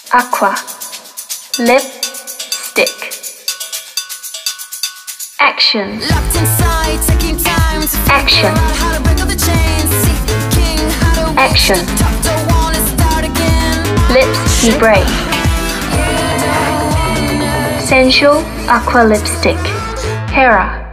Aqua Lipstick. Action. Action. Action. Lips be brave. Sensual Aqua Lipstick. Hera.